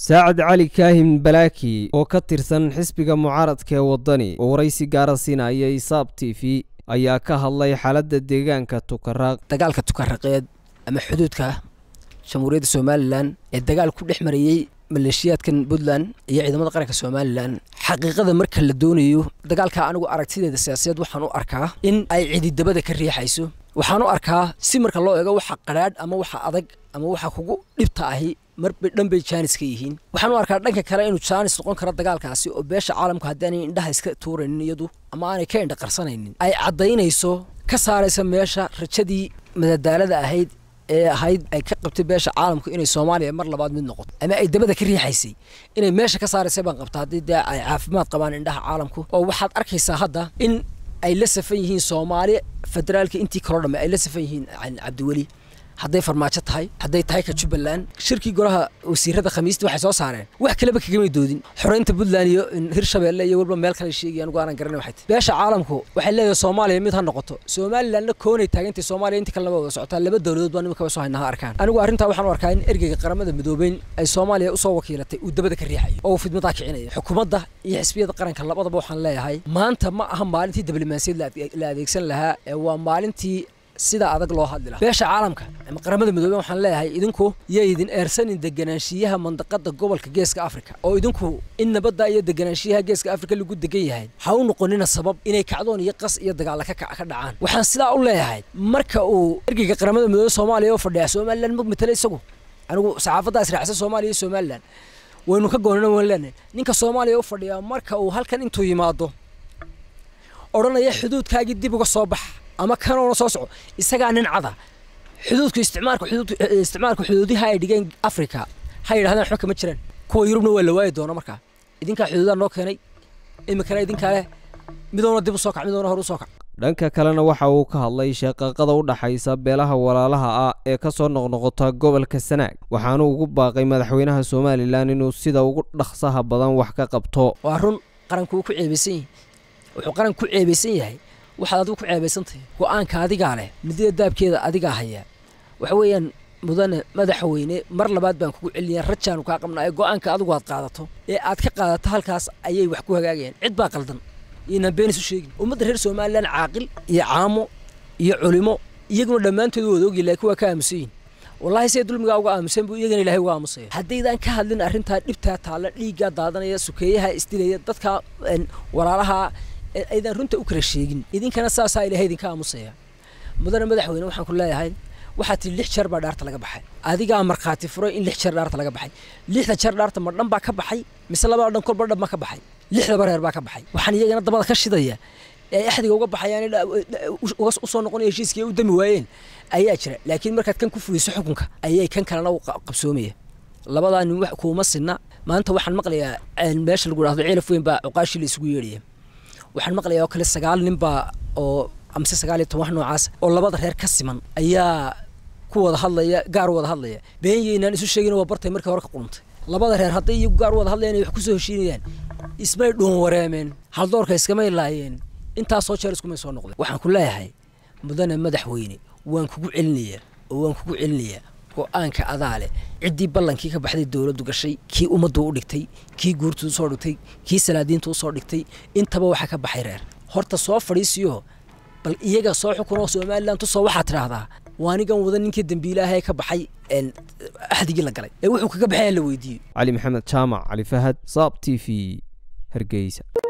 ساعد علي كاهن بلاكي oo ka tirsan xisbiga mucaaradka ee wadani oo waraysi gaar ah siinayay Saab TV ayaa ka hadlay xaaladda deegaanka Tukaraq dagaalka Tukaraqeed ama xuduudka Jamhuuriyadda Soomaaliland ee dagaal ku dhex marayay maleeshiyaadkan Puntland iyo ciidamada qaranka Soomaaliland xaqiiqada marka la doonayo dagaalka anigu aragtideeda siyaasadeed waxaan u arkaa in ay ciidamada ka riixayso waxaan u arkaa si marka loo eego waxa qaraad ama waxa adag ama waxa kugu dhibta ahi marba dhanbay Jaanis ka yihiin waxaan u arkaa dhanka kale inuu Jaanis noqon karo dagaalkaasi oo beesha caalamka hadaan indhaha iska tuuranaynin iyadu ama aanay ka indha qarsanaynin ay cadeynayso ka saaraysa meesha rajadii madadaalada ahayd ee ahayd ay ka qabtay beesha caalamku inay Soomaaliya mar labaad mid noqoto ama ay dabada ka riixaysay inay meesha ka saaraysay baan qabtaa hadii ay caafimaad qabaan indhaha caalamku oo waxaad arkaysaa hadda in ay la safan yihiin Soomaaliya federaalka intii kala dhamay ay la safan yihiin Cabdiwali hadday farmaajo tahay hadday tahay ka Jubbaland shirkii golaha wasiirada Khamiistii waxay soo saareen wax kale ba kaga doodin xoreynta Puntland iyo Hirshabeelle iyo walba meel kale sheegayaan ugu aanan garanay waxay beesha caalamku waxay leedahay Soomaaliya mid ha noqoto Soomaaliland koonay taagantay Soomaaliya intii kala wada socotaa laba dawladood baan imika soo haynaha arkaan anigu arrinta waxaan u arkaa in ergeyga qaramada midoobay ay Soomaaliya u soo wakiilatay uu dabada ka riixay oo fidmada kicinaya xukuumadda iyo xisbiyada qaranka labadaba waxaan leeyahay maanta ma aha maalintii diblomaasiyad la adeegsan lahaa ee waa maalintii sida adag loo hadli lahaa beesha caalamka ama qaramada midoobay waxaan leeyahay idinku yeedin eersanin deganaanshiyaha mandaqada gobolka Geeska Afrika oo idinku in nabadda iyo deganaanshiyaha Geeska Afrika lagu degan yahay ha u noqonina sabab inay kacdoon iyo qas iyo dagaal ka dhacaan waxaan sidaa u leeyahay marka uu ergeyga qaramada midoobay Soomaaliya oo fadhiya Soomaaliland mugmatay isagu anigu saxaafadda israacsan Soomaaliya iyo Soomaaliland waynu ka goonana waan ninka Soomaaliya u fadhiya marka uu halkan intuu yimaado oranaya xuduudkaagi dib uga soo bax ama kanoo soo soco isaga nin cada xuduudku isticmaalka xuduudaha ay dhigeen Afrika hay yiraahdaan xog kama jiraan kuwa Yurubna waa la waayay doona markaa idinka xuduudaha noo keenay imika idinka leh midoona dib u soo kac midoona hor u soo kac dhanka kalena waxa uu ka hadlay shaqaqada u dhaxaysa beelaha walaalaha ah ee ka soo noqnoqota gobolka Sanaag waxaanu ugu baaqay madaxweynaha Soomaaliland inuu sida ugu dhaqsaha badan wax ka qabto waa run qaranku ku ceebeysan wuxuu qaranku ku ceebeysan yahay waxaad adigu ku ceebeysantay go'aanka adiga leh midida daabkeeda adiga haya waxa weeyaan mudane madaxweyne mar labaad baan kugu celiyay rajaan ka qabnaa go'aanka adigu aad qaadato ee aad ka qaadato halkaas ayay wax ku hagaagayeen cid baa qaldan ina been isu sheegin ummadda reer Soomaaliland caaqil iyo caamo iyo culimo iyaguna dhamaantood wada og ilaa kuwa ka aamusan wallahi say dulmiga uga aamusan buu iyagana Ilaahay uga aamusay haddaydan ka hadlin arrinta dhibta taala dhiiga daadanaya sukeeyaha istilaya dadka walaalaha aydan runta u kala sheegin idinkana saasa Ilaahay idinka aamusaya mudane madaxweyne waxaan ku leeyahay waxaad 6 jeer baa dhaarta laga baxay adiga marqaati furay in 6 jeer dhaarta laga baxay 6 jeer dhaarta ma dhan baa ka baxay mise laba dhan korba dhan ma ka baxay 6 bareer baa ka baxay waxaan iyagana dabada ka shidaya ee axdiga uga baxayaan u soo noqonay heshiiskii u dami waayeen ayaa jira laakiin markaad kan ku fuliso xukunka ayay kan kalena u qabsoomaya labadaan wax kuma sinna maanta waxaan maqlayaa meesha lagu raahdo ciilaf weyn baa uqaashi la isugu yeedhiyay waxaan maqlayaa kale 9 nin baa oo amse 9 noocaas oo labada reer ka siman ayaa ku wada hadlaya gaar wada hadlaya beenyeynaan isu sheegin waa bartay markii hore ka quluntay labada reer haday iyagu gaar wada hadlayeen wax ku soo heshiinayaan ismay dhoon wareemeen hal doorka iskama ilaayeen inta soo jeer isku may soo noqday waxaan ku leeyahay mudane madaxweyne waan kugu celinayaa go'aanka adaale cidii ballankii ka baxday dawladdu gashay kii ummaddu u dhigtay kii guurtu soo dhigtay kii salaadiintu soo dhigtay intaba waxa ka baxay reer horta soo fadhiisiyo bal iyaga soo xukuno Soomaaliland soo waxa tiraahdaa waanigan wada ninkii dambiilaha ka baxay axdigii la galay ee wuxuu kaga baxay la weydiiyay Ali Maxamed Jaamac Ali Fahad Saab TV Hargeysa